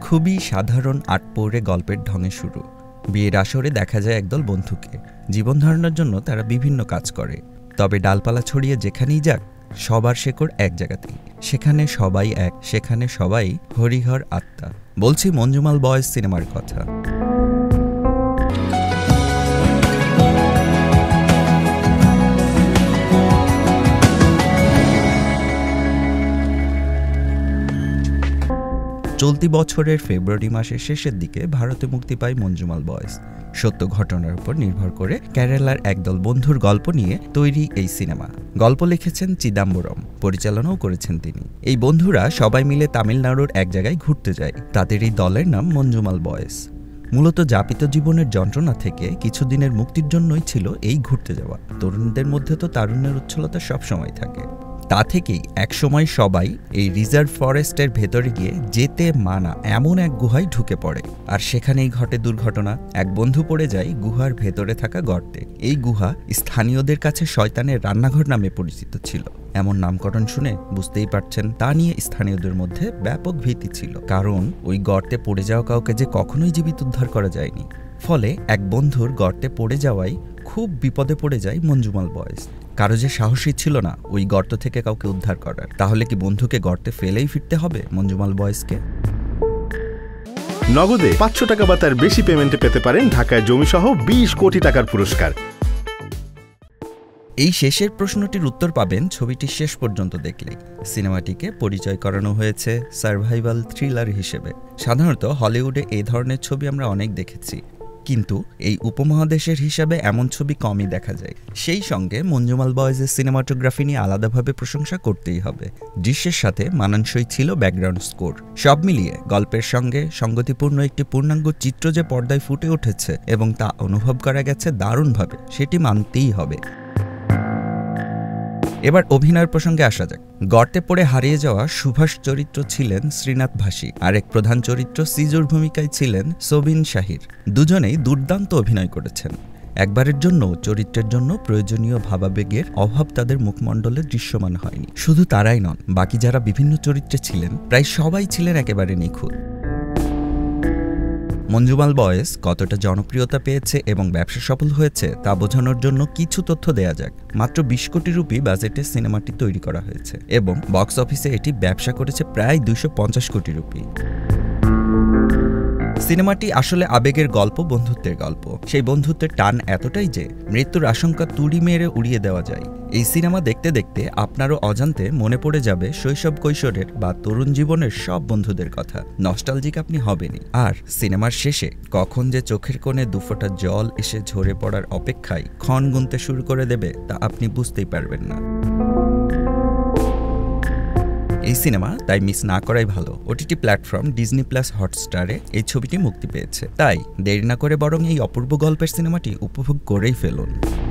খুবই সাধারণ আটপৌরে গল্পের ঢঙে শুরু। বিয়ের আসরে দেখা যায় একদল বন্ধুকে। জীবন ধারণের জন্য তারা বিভিন্ন কাজ করে, তবে ডালপালা ছড়িয়ে যেখানেই যাক সবার শেকড় এক জায়গাতেই। সেখানে সবাই এক, সেখানে সবাই হরিহর আত্মা। বলছি মঞ্জুমাল বয়েজ সিনেমার কথা। চলতি বছরের ফেব্রুয়ারি মাসের শেষের দিকে ভারতে মুক্তি পায় মঞ্জুমাল বয়েজ। সত্য ঘটনার উপর নির্ভর করে কেরালার একদল বন্ধুর গল্প নিয়ে তৈরি এই সিনেমা। গল্প লিখেছেন চিদাম্বরম, পরিচালনাও করেছেন তিনি। এই বন্ধুরা সবাই মিলে তামিলনাড়ুর এক জায়গায় ঘুরতে যায়। তাদের এই দলের নাম মঞ্জুমাল বয়েজ। মূলত যাপিত জীবনের যন্ত্রণা থেকে কিছুদিনের মুক্তির জন্যই ছিল এই ঘুরতে যাওয়া। তরুণদের মধ্যে তো তারুণ্যের উচ্ছলতা সবসময় থাকে। তা থেকেই একসময় সবাই এই রিজার্ভ ফরেস্টের ভেতরে গিয়ে যেতে মানা এমন এক গুহায় ঢুকে পড়ে। আর সেখানেই ঘটে দুর্ঘটনা। এক বন্ধু পড়ে যায় গুহার ভেতরে থাকা গর্তে। এই গুহা স্থানীয়দের কাছে শয়তানের রান্নাঘর নামে পরিচিত ছিল। এমন নামকরণ শুনে বুঝতেই পারছেন তা নিয়ে স্থানীয়দের মধ্যে ব্যাপক ভীতি ছিল, কারণ ওই গর্তে পড়ে যাওয়া কাউকে যে কখনোই জীবিত উদ্ধার করা যায়নি। ফলে এক বন্ধুর গর্তে পড়ে যাওয়ায় খুব বিপদে পড়ে যায় মঞ্জুমাল বয়েজ। কারো যে সাহসী ছিল না ওই গর্ত থেকে কাউকে উদ্ধার করার। তাহলে কি বন্ধুকে গর্তে ফেলেই ফিরতে হবে মঞ্জুমাল বয়েজকে? নগদে 500 টাকা বা তার বেশি পেমেন্টে পেতে পারেন ঢাকায় জমিসহ 20 কোটি টাকার পুরস্কার। এই শেষের প্রশ্নটির উত্তর পাবেন ছবিটি শেষ পর্যন্ত দেখলেই। সিনেমাটিকে পরিচয় করানো হয়েছে সার্ভাইভাল থ্রিলার হিসেবে। সাধারণত হলিউডে এই ধরনের ছবি আমরা অনেক দেখেছি, কিন্তু এই উপমহাদেশের হিসাবে এমন ছবি কমই দেখা যায়। সেই সঙ্গে মঞ্জুমাল বয়েজের সিনেমাটোগ্রাফি নিয়ে আলাদাভাবে প্রশংসা করতেই হবে। দৃশ্যের সাথে মানানসই ছিল ব্যাকগ্রাউন্ড স্কোর। সব মিলিয়ে গল্পের সঙ্গে সঙ্গতিপূর্ণ একটি পূর্ণাঙ্গ চিত্র যে পর্দায় ফুটে উঠেছে এবং তা অনুভব করা গেছে দারুণভাবে, সেটি মানতেই হবে। এবার অভিনয়ের প্রসঙ্গে আসা যাক। গর্তে পড়ে হারিয়ে যাওয়া সুভাষ চরিত্র ছিলেন শ্রীনাথ ভাসী, আর এক প্রধান চরিত্র সিজুর ভূমিকায় ছিলেন সোবিন শাহির। দুজনেই দুর্দান্ত অভিনয় করেছেন। একবারের জন্য চরিত্রের জন্য প্রয়োজনীয় ভাবাবেগের অভাব তাদের মুখমণ্ডলে দৃশ্যমান হয়নি। শুধু তারাই নন, বাকি যারা বিভিন্ন চরিত্রে ছিলেন প্রায় সবাই ছিলেন একেবারে নিখুঁত। মঞ্জুমাল বয়েজ কতটা জনপ্রিয়তা পেয়েছে এবং ব্যবসা সফল হয়েছে তা বোঝানোর জন্য কিছু তথ্য দেয়া যাক। মাত্র 20 কোটি রুপি বাজেটে সিনেমাটি তৈরি করা হয়েছে এবং বক্স অফিসে এটি ব্যবসা করেছে প্রায় 250 কোটি রুপি। সিনেমাটি আসলে আবেগের গল্প, বন্ধুত্বের গল্প। সেই বন্ধুত্বের টান এতটাই যে মৃত্যুর আশঙ্কা তুড়ি মেরে উড়িয়ে দেওয়া যায়। এই সিনেমা দেখতে দেখতে আপনারও অজান্তে মনে পড়ে যাবে শৈশব কৈশোরের বা তরুণ জীবনের সব বন্ধুদের কথা। নস্টালজিক আপনি হবেনই। আর সিনেমার শেষে কখন যে চোখের কোণে দুফোঁটা জল এসে ঝরে পড়ার অপেক্ষায় ক্ষণ গুনতে শুরু করে দেবে তা আপনি বুঝতেই পারবেন না। এই সিনেমা তাই মিস না করাই ভালো। ওটিটি প্ল্যাটফর্ম ডিজনি প্লাস হটস্টারে এই ছবিটি মুক্তি পেয়েছে, তাই দেরি না করে বরং এই অপূর্ব গল্পের সিনেমাটি উপভোগ করেই ফেলুন।